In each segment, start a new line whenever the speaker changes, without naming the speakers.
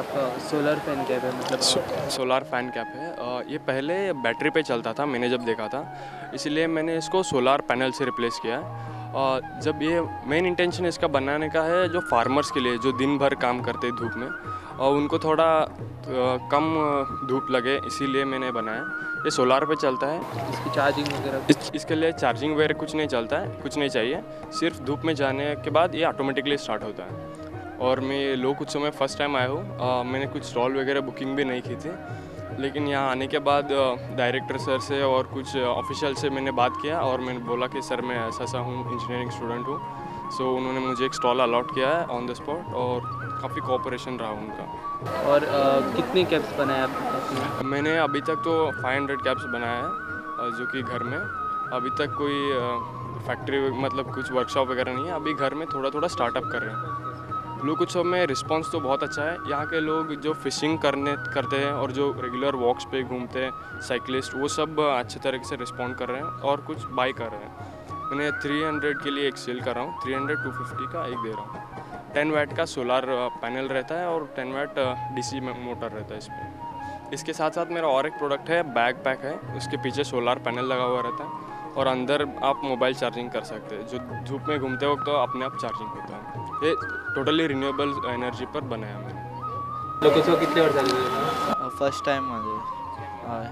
Solar fan cap है मतलब
solar fan cap है। ये पहले बैटरी पे चलता था, मैंने जब देखा था, इसीलिए मैंने इसको सोलार पैनल से रिप्लेस किया है। जब ये मेन इंटेंशन इसका बनाने का है जो फार्मर्स के लिए, जो दिन भर काम करते हैं धूप में, और उनको थोड़ा कम धूप लगे, इसीलिए मैंने बनाया। ये सोलार पे चलता है।
इसकी चार्जिंग वगैरह
इसके लिए चार्जिंग वगैरह कुछ नहीं चलता है, कुछ नहीं चाहिए। सिर्फ धूप में जाने के बाद ये ऑटोमेटिकली स्टार्ट होता है। और मैं लोक उत्सव में फ़र्स्ट टाइम आया हूँ। मैंने कुछ स्टॉल वगैरह बुकिंग भी नहीं की थी, लेकिन यहाँ आने के बाद डायरेक्टर सर से और कुछ ऑफिशियल से मैंने बात किया और मैंने बोला कि सर मैं ऐसा ऐसा हूँ, इंजीनियरिंग स्टूडेंट हूँ। सो उन्होंने मुझे एक स्टॉल अलॉट किया है ऑन द स्पॉट, और काफ़ी कोऑपरेशन रहा उनका।
और कितने कैप्स बनाए आपने?
मैंने अभी तक तो 500 कैप्स बनाया है, जो कि घर में। अभी तक कोई फैक्ट्री मतलब कुछ वर्कशॉप वगैरह नहीं है, अभी घर में थोड़ा थोड़ा स्टार्टअप कर रहे हैं। लोक उत्सव में रिस्पांस तो बहुत अच्छा है। यहाँ के लोग जो फिशिंग करते हैं और जो रेगुलर वॉक्स पे घूमते हैं, साइकिलिस्ट, वो सब अच्छे तरीके से रिस्पॉन्ड कर रहे हैं और कुछ बाई कर रहे हैं। मैंने 300 के लिए एक सेल कर रहा हूँ, 300 250 का एक दे रहा हूँ। 10 वाट का सोलार पैनल रहता है और 10 वाट डीसी मोटर रहता है इसमें। इसके साथ साथ मेरा और एक प्रोडक्ट है, बैग पैक है, उसके पीछे सोलार पैनल लगा हुआ रहता है और अंदर आप मोबाइल चार्जिंग कर सकते हैं, जो धूप में घूमते वक्त तो अपने आप चार्जिंग होता है। ये टोटली रिन्यूएबल एनर्जी पर बनाया मैंने।
लोकोत्सव कितने वर्ष झाले?
फर्स्ट टाइम माझे हय.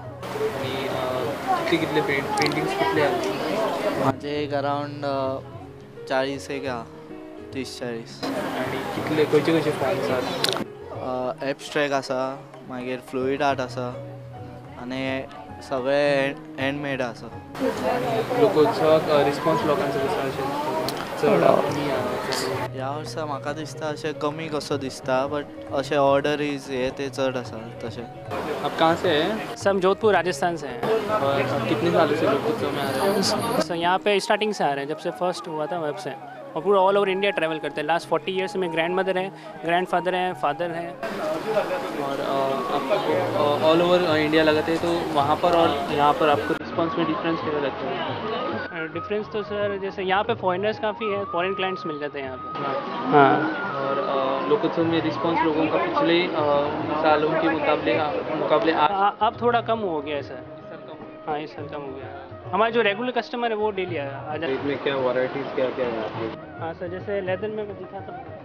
आणि कितले पेंटिंग्स कितले आहेत?
माझे एक अराउंड 40 एक हा 30-40.
आणि कितले खंयचे फॉर्म्स आहात?
एब्स्ट्रॅक्ट आसा, मागीर फ्लुईड आर्ट आसा आनी सगळे हँडमेड आसा.
लोकोत्सवाक रिस्पॉन्स लोकांचो कसो अशें चड कमी आसा?
ह्या वर्सा म्हाका दिसता अशें कमी कसो दिसता, बट अशें ऑर्डरीज हे ते चड आसा तशें.
आप कहाँ से हैं?
सर हम जोधपुर राजस्थान से हैं।
और कितने सालों से लोकोत्सव में आ रहे हैं?
सर यहाँ पे स्टार्टिंग से आ रहे हैं, जब से फर्स्ट हुआ था वब से, और पूरा ऑल ओवर इंडिया ट्रैवल करते हैं। लास्ट 40 ईयर्स में ग्रैंड मदर हैं, ग्रैंड फादर हैं, फादर हैं।
और आप ऑल ओवर इंडिया लगाते हैं, तो वहाँ पर और यहाँ पर आपको रिस्पॉन्स में डिफरेंस क्या लगता है?
डिफरेंस तो सर जैसे यहाँ पे फॉरेनर्स काफ़ी है, फॉरेन क्लाइंट्स मिल जाते हैं यहाँ पे। हाँ,
और लोकोत्सव में रिस्पॉन्स लोगों का पिछले सालों के मुकाबले
अब थोड़ा कम हो गया है सर। हाँ, इस साल कम हो गया है। हमारे जो रेगुलर कस्टमर है वो डेली आ जाते हैं।
इसमें क्या वैरायटीज़ क्या क्या है आपके?
हाँ सर, जैसे लेदर में मैं दिखाता हूँ।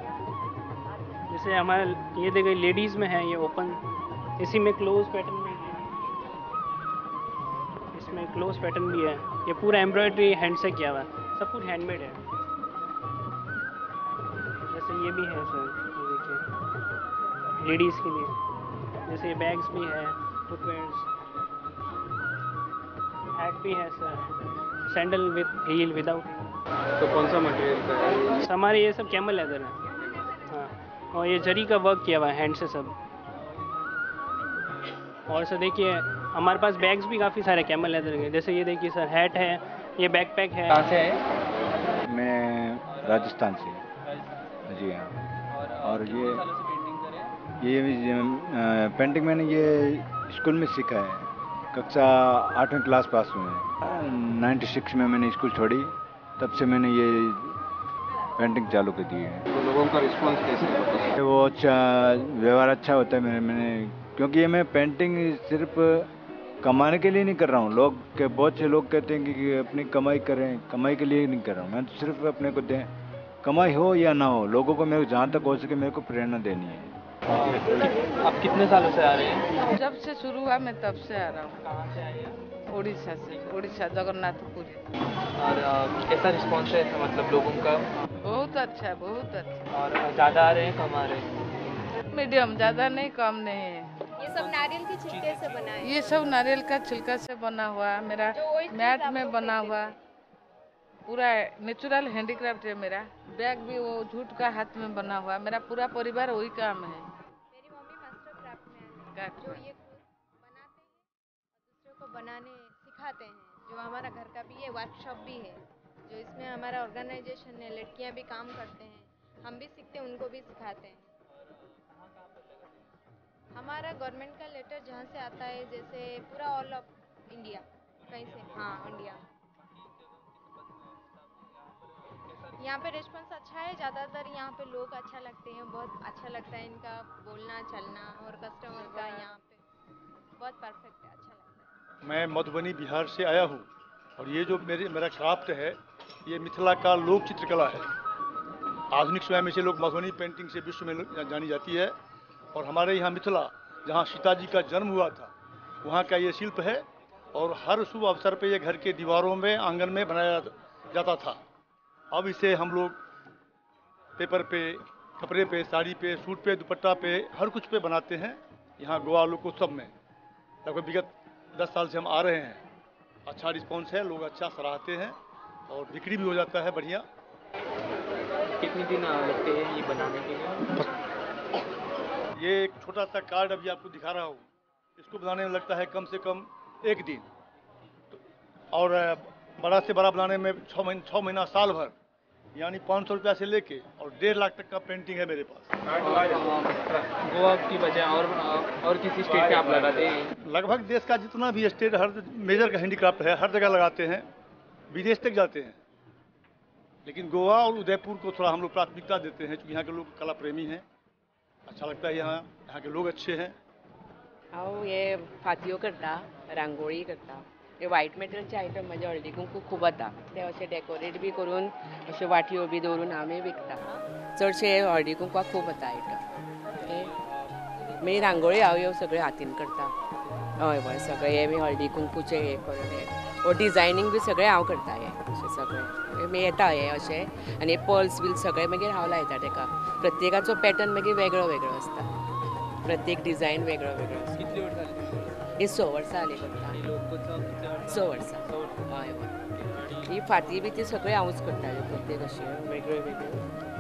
जैसे हमारे ये देखिए लेडीज़ में है, ये ओपन, इसी में क्लोज पैटर्न में, इसमें क्लोज पैटर्न भी है। ये पूरा एम्ब्रॉयडरी हैंड से किया हुआ है, सब कुछ हैंडमेड है। जैसे ये भी है सर, ये देखिए लेडीज़ के लिए। जैसे ये बैग्स भी है, फुटवेयर्स, हैट भी है sir, sandal with heel, without.
तो कौन सा मटेरियल का है?
हमारे ये सब कैमल लेदर है। हाँ, और ये जरी का वर्क किया हुआ है हैंड से सब। और सर देखिए हमारे पास बैग्स भी काफ़ी सारे कैमल लेदर के, जैसे ये देखिए सर, हैट है, ये बैकपैक है।
कहाँ से है?
मैं राजस्थान से। जी हाँ। और ये पेंटिंग मैंने ये स्कूल में सीखा है, कक्षा 8वीं क्लास पास हुए हैं। 96 में मैंने स्कूल छोड़ी, तब से मैंने ये पेंटिंग चालू कर दी है।
तो लोगों का रिस्पॉन्स कैसे है?
वो अच्छा, व्यवहार अच्छा होता है मैंने क्योंकि ये मैं पेंटिंग सिर्फ कमाने के लिए नहीं कर रहा हूँ। बहुत से लोग कहते हैं कि अपनी कमाई करें, कमाई के लिए नहीं कर रहा हूँ मैं, तो सिर्फ अपने को दें, कमाई हो या ना हो, लोगों को मेरे जहाँ तक हो सके मेरे को प्रेरणा देनी है।
आप कितने सालों से आ रहे हैं?
जब से शुरू हुआ मैं तब से आ रहा हूँ।
कहाँ से आए हैं?
उड़ीसा से, उड़ीसा जगन्नाथपुरी।
और कैसा रिस्पॉन्स है मतलब लोगों का?
बहुत अच्छा है, बहुत अच्छा।
और ज़्यादा आ रहे हैं, कम आ रहे हैं?
मीडियम, ज़्यादा नहीं, कम नहीं है।
ये सब नारियल के छिलके से बना है।
ये सब नारियल का छिलका से बना हुआ, मेरा मैट में बना हुआ, पूरा नेचुरल हैंडीक्राफ्ट है मेरा। बैग भी वो जूट का हाथ में बना हुआ, मेरा पूरा परिवार वही काम है।
मेरी मम्मी मास्टर क्राफ्ट में है, जो ये खुद बनाते हैं और दूसरों को बनाने सिखाते हैं। जो हमारा घर का भी है, वर्कशॉप भी है, जो इसमें हमारा ऑर्गेनाइजेशन है, लड़कियां भी काम करते हैं, हम भी सीखते हैं, उनको भी सिखाते हैं। हमारा गवर्नमेंट का लेटर जहाँ से आता है, जैसे पूरा ऑल ऑफ इंडिया, कहीं से, हाँ इंडिया। यहाँ पे रिस्पॉन्स अच्छा है, ज़्यादातर यहाँ पे लोग अच्छा लगते हैं, बहुत अच्छा लगता है इनका बोलना चलना, और कस्टमर का यहाँ पे बहुत परफेक्ट है, अच्छा लगता है।
मैं मधुबनी बिहार से आया हूँ और ये जो मेरा क्राफ्ट है ये मिथिला का लोक चित्रकला है। आधुनिक समय में से लोग मधुबनी पेंटिंग से विश्व में जानी जाती है और हमारे यहाँ मिथिला जहाँ सीता जी का जन्म हुआ था वहाँ का ये शिल्प है और हर शुभ अवसर पे ये घर के दीवारों में आंगन में बनाया जाता था। अब इसे हम लोग पेपर पे, कपड़े पे, साड़ी पे, सूट पे, दुपट्टा पे, हर कुछ पे बनाते हैं। यहाँ गोवा लोकोत्सव में लगभग विगत 10 साल से हम आ रहे हैं। अच्छा रिस्पॉन्स है, लोग अच्छा सराहते हैं और बिक्री भी हो जाता है बढ़िया।
कितने दिन लगते हैं ये बनाने के लिए?
ये एक छोटा सा कार्ड अभी आपको दिखा रहा हूँ, इसको बनाने में लगता है कम से कम 1 दिन और बड़ा से बड़ा बनाने में 6 महीना साल भर, यानी 500 रुपया से लेके और 1.5 लाख तक का पेंटिंग है मेरे पास।
गोवा की बजाय और किसी स्टेट में आप लगाते हैं?
लगभग देश का जितना भी स्टेट, हर मेजर का हैंडीक्राफ्ट है, हर जगह लगाते हैं, विदेश तक जाते हैं। लेकिन गोवा और उदयपुर को थोड़ा हम लोग प्राथमिकता देते हैं क्योंकि यहाँ के लोग कला प्रेमी हैं, अच्छा लगता है, यहाँ के लोग अच्छे हैं।
हांव हे फातयो करता, रांगोळी करता. हे व्हायट मेटलचे आयटम म्हणजे हळदी कुंकू खूब जाता. ते अशे डेकोरेट बी करून अशे वाटयो बी दवरून आमी विकता. चडशे हळदी कुंकवाक खूब जाता आयटम. ओके. मागीर रांगोळी हांव ह्यो सगळे हातीन करता. हय हय सगळे हे बी हळदी कुंकूचे हे करून हे डिजायनींग बी सगळे हांव करता हे अशे सगळे. मी येता हे अशे आनी पर्ल्स बील सगळे मागीर हांव लायता तेका. प्रत्येकाचो पॅटर्न मागीर वेगळो वेगळो आसता. प्रत्येक डिझायन वेगळो वेगळो आसता.
कितली वर्ष झाली?
ही 6 वर्सां जालीं करता.
आणि लोकोत्सव कितले वर्ष?
6 वर्सां. हय हय. ही फाती बी ती सगळे हांवूच करताले प्रत्येक अशी वेगळ्यो वेगळ्यो.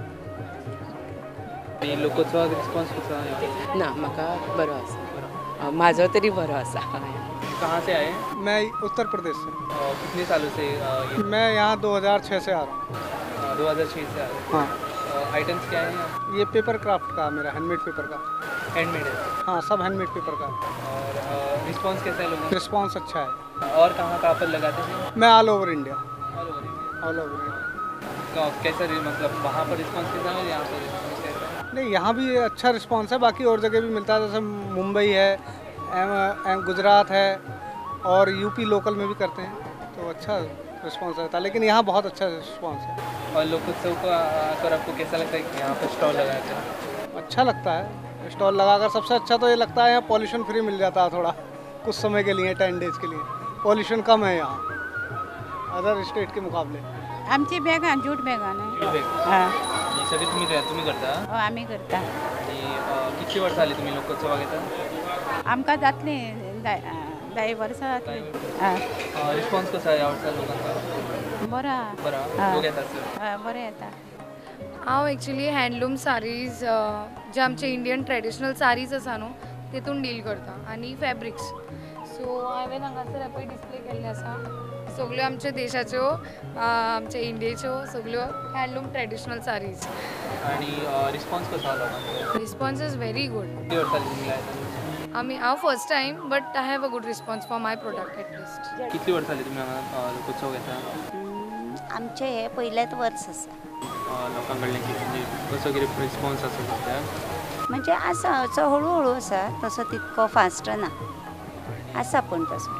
आणि लोकोत्सवाक रिस्पॉन्स कसो आहे?
ना म्हाका बरो आसा. म्हाजो तरी बरो आसा.
कहाँ से आए?
मैं उत्तर प्रदेश से।
कितने सालों से
मैं यहाँ 2006 से आ रहा हूँ।
2006 से आ रहे हैं?
हाँ।
आइटम्स क्या हैं?
ये पेपर क्राफ्ट का मेरा हैंडमेड पेपर का।
हैंडमेड है?
हाँ सब हैंडमेड पेपर का।
और रिस्पॉन्स कैसा है लोगों का?
रिस्पॉन्स अच्छा है।
और कहाँ पर लगाते हैं?
मैं all over India.
All over India?
All over India.
कैसा मतलब वहाँ पर रिस्पॉन्स कैसा है और यहाँ पर रिस्पॉन्स कैसा है?
नहीं यहाँ भी अच्छा रिस्पॉन्स है, बाकी और जगह भी मिलता है, जैसे मुंबई है, गुजरात है और यूपी लोकल में भी करते हैं, तो अच्छा रिस्पॉन्स रहता है। लेकिन यहाँ बहुत अच्छा रिस्पॉन्स है।
और लोकोत्सव को आकर आपको कैसा लगता है कि यहाँ पर स्टॉल लगाया था?
अच्छा लगता है स्टॉल लगाकर। सबसे अच्छा तो ये लगता है यहाँ पॉल्यूशन फ्री मिल जाता है थोड़ा, कुछ समय के लिए, 10 डेज के लिए। पॉल्यूशन कम है यहाँ अदर स्टेट के मुकाबले।
आमची बॅग जूट बॅगान
हां. ही सगळी तुम्ही करता?
हो आम्ही करता.
आणि किती वर्ष झाली तुम्ही लोकोत्सवाक येता?
आमकां जातली 10 वर्सां जातली.
रिस्पॉन्स कसा आहे यावर्षा लोकांचा?
बरा.
लोक येतात?
बरे येता.
हांव एक्चुली हँडलूम सारीज जे आमचे इंडियन ट्रेडिशनल सारीज आसा न्हू तितून डील करता आनी फॅब्रिक्स. सो हांवें हांगासर पळय डिस्प्ले केल्ले आसा सगळ्यो आमच्या देशाच्यो आमच्या इंडियेच्यो सगळ्यो हँडलूम ट्रेडिशनल सारीज.
आणि रिस्पॉन्स कसा आला लोकांचा?
Response is very good.
किती वर्ष झाली तुम्ही लायता?
हांव first time but I have a good response for my product at least.
कितली वर्ष झाली तुम्ही हांगा लोकोत्सव घेता?
आमचे हे पयलेच वर्स आसा.
लोकांकडल्यान कितें कसो कितें रिस्पॉन्स आसा सध्या?
म्हणजे आसा असो हळू आसा, तसो तितको फास्ट ना, आसा पण तसो.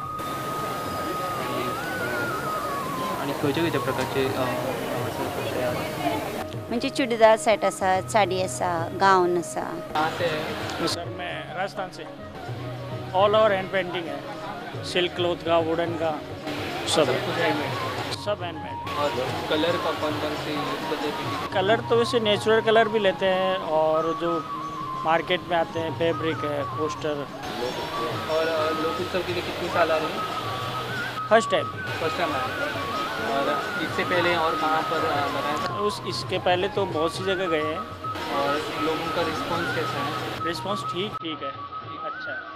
आणि खंयच्या प्रकारचे
म्हणजे चुडीदार सेट आसा, साडी आसा, गाऊन आसा.
सर मैं राजस्थान से। ऑल ओवर हैंड पेंटिंग है, सिल्क क्लॉथ का, वुडन का, सब हैंडमेड।
और कलर का कौन से यूज़ करते हैं?
कलर तो वैसे नेचुरल कलर भी लेते हैं और जो मार्केट में आते हैं फैब्रिक है, पोस्टर।
और लोकोत्सव के लिए कितनी साल आ रही है?
फर्स्ट टाइम
आया। और इससे पहले और कहाँ पर लगाया था?
इसके पहले तो बहुत सी जगह गए हैं।
और लोगों का रिस्पॉन्स कैसा है?
रिस्पॉन्स ठीक है, अच्छा है।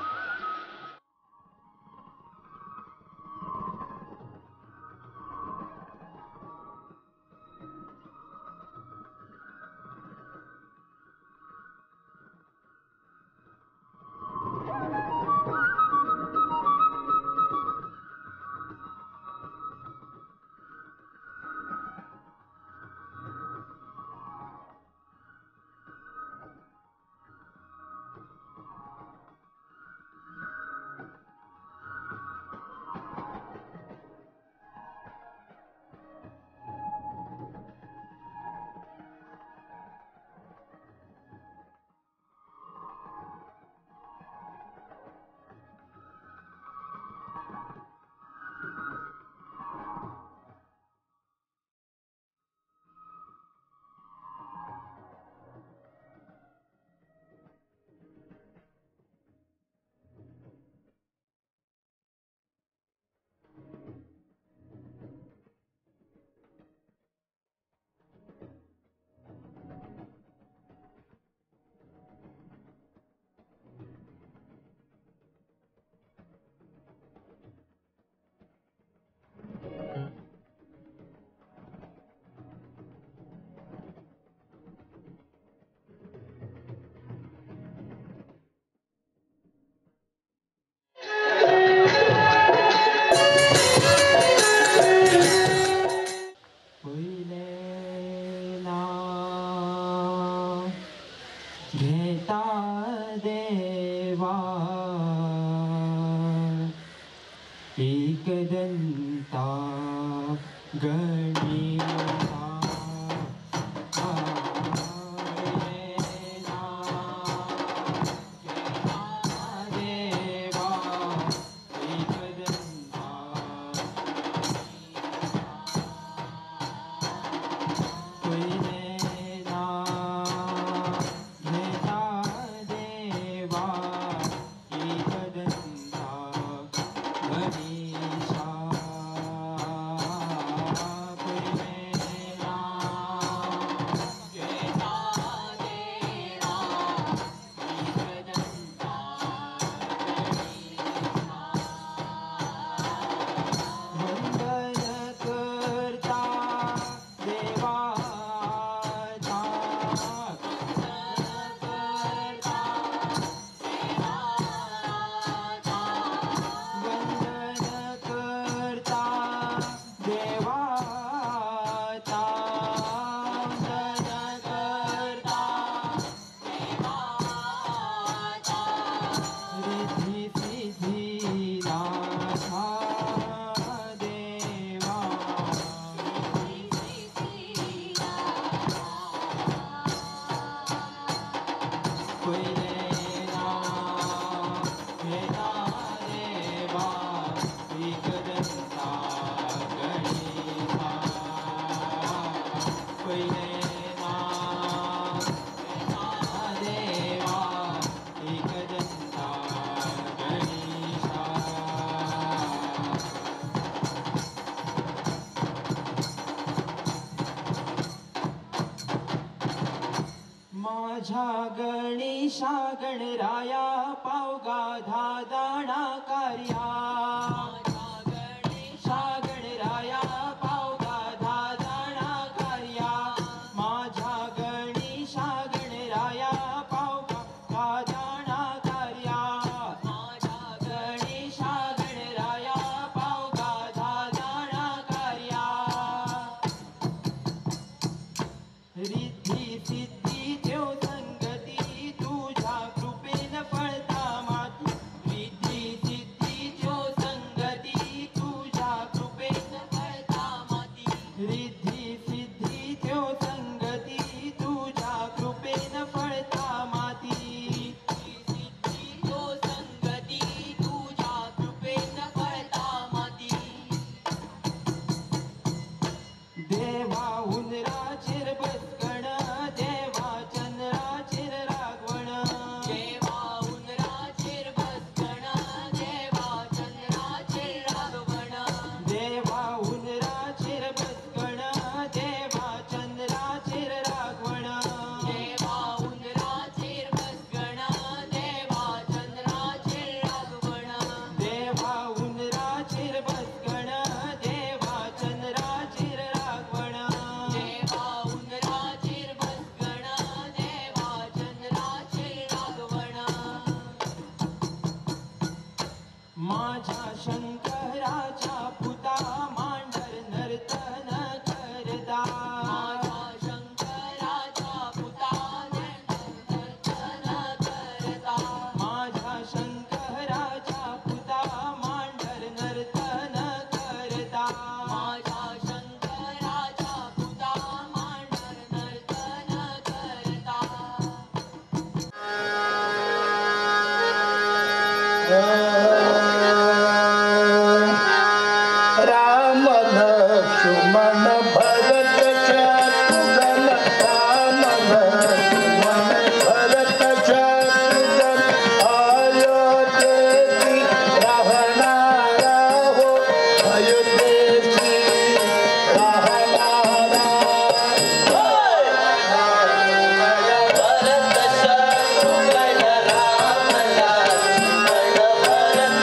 देवा एकदंता गणेशा माझ्या गणेशा गणराया पावगा धादाणा कार्या गणेशा गणराया पावगा धादाणा कार्या माझ्या गणेशा गणराया पावगा धादाणा कार्या माझ्या गणेशा गणराया पावगा धादाणा कार्या रिद्धी सिद्धी देव संगती तुझ्या कृपेन फळता माती रिद्धी सिद्धी देव संगती तुझ्या कृपेन फळता माती रिद्धी सिद्धी देव संगती तुझ्या कृपेन फळता माती सिद्धी देव संगती तुझ्या कृपेन फळता माती देवा उंदराचेर बसकण देवा चंद्राचेर रागवण देवा उंदराचेर बसकण देवा चंद्राचेर रागवण देवा उंदराचेर बसकण देवा चंद्राचेर रागवण देवा उंदराचेर बसकण देवा चंद्राचेर रागवण देवा उंदराचेर बसकण देवा चंद्राचेर रागवण देवा उंदराचेर बसकण देवा चंद्राचेर रागवण माझ्या शंकराच्या पुता मांडर नर्तन करता माझ्या शंकराच्या पुता नर्तन करता माझ्या शंकराच्या पुता मांडर नर्तन करता माझ्या शंकराच्या पुता मांडर नर्तन करता
राम लक्ष्मण भरत शत्रुघ्न राम लक्ष्मण भरत शत्रुघ्न अयोध्येची राहणारा हो अयोध्येची राहणारा भरत शत्रुघ्न राम लक्ष्मण भरत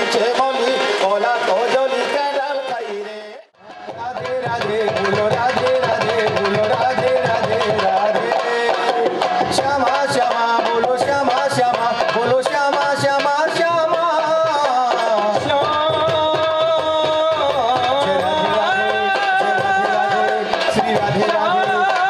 पीछे बोली बोला तो जोली के डाल खाई रे राधे राधे बोलो राधे राधे बोलो राधे राधे राधे श्यामा श्यामा बोलो श्यामा श्यामा बोलो श्यामा श्यामा श्यामा श्री राधे राधे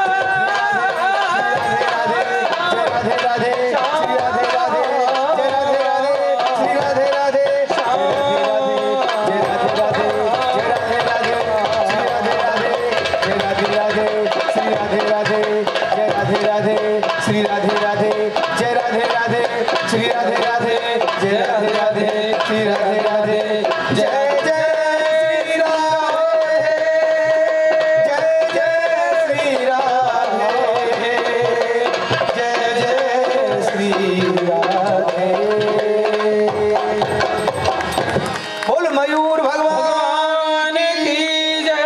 राधे राधे श्री राधे राधे जय राधे राधे श्री राधे राधे जय राधे राधे जय राधे राधे श्री राधे राधे जय राधे राधे श्री राधे राधे जय राधे राधे श्री राधे राधे जय राधे राधे श्री राधे राधे जय राधे राधे श्री राधे राधे जय जय श्री राधे जय जय श्री राधे जय जय श्री राधे बोल मयूर भगवान की जय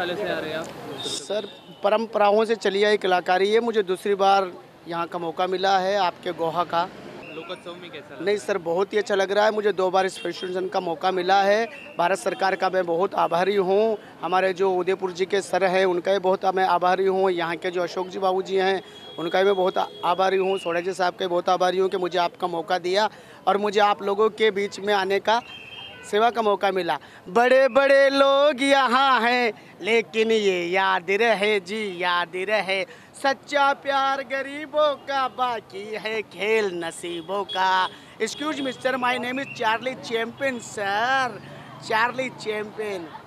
सालों से आ रहे हैं आप?
सर परंपराओं से चली आई कलाकारी है, मुझे दूसरी बार यहाँ का मौका मिला है आपके गोहा का।
लोकोत्सव में कैसा लगा?
नहीं सर, बहुत ही अच्छा लग रहा है, मुझे 2 बार इस फेस्टिवल का मौका मिला है। भारत सरकार का मैं बहुत आभारी हूँ, हमारे जो उदयपुर जी के सर हैं उनका भी बहुत मैं आभारी हूँ, यहाँ के जो अशोक जी बाबू जी हैं उनका भी मैं बहुत आभारी हूँ, सोढ़ा जी साहब के बहुत आभारी हूँ कि मुझे आपका मौका दिया और मुझे आप लोगों के बीच में आने का सेवा का मौका मिला। बड़े बड़े लोग यहाँ हैं लेकिन ये याद रहे जी, याद रहे, सच्चा प्यार गरीबों का, बाकी है खेल नसीबों का। Excuse mister, my name is Charlie Champion sir, Charlie champion.